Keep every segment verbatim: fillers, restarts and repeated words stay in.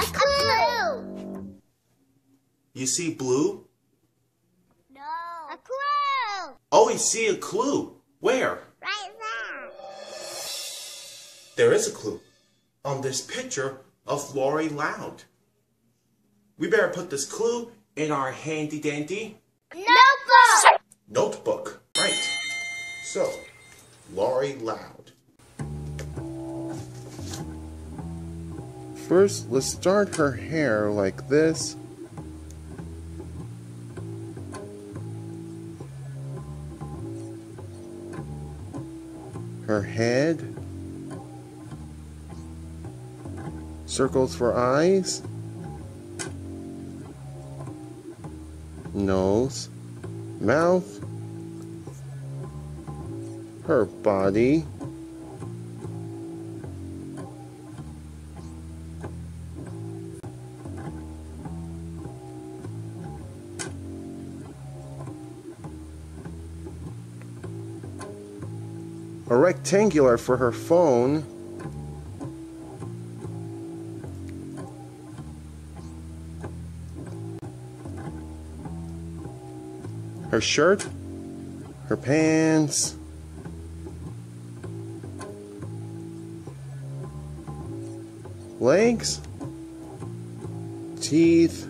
A clue. You see blue? No. A clue. Oh, we see a clue. Where? Right there. There is a clue on this picture of Lori Loud. We better put this clue in our handy dandy Notebook. notebook. Right. So, Lori Loud. First, let's start her hair like this. Her head. Circles for eyes. Nose. Mouth. Her body. A rectangular for her phone. Her shirt. Her pants. Legs. Teeth.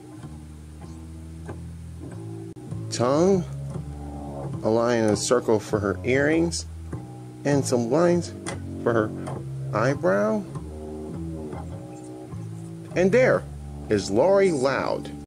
Tongue. A line and a circle for her earrings. And some lines for her eyebrow. And there is Lori Loud.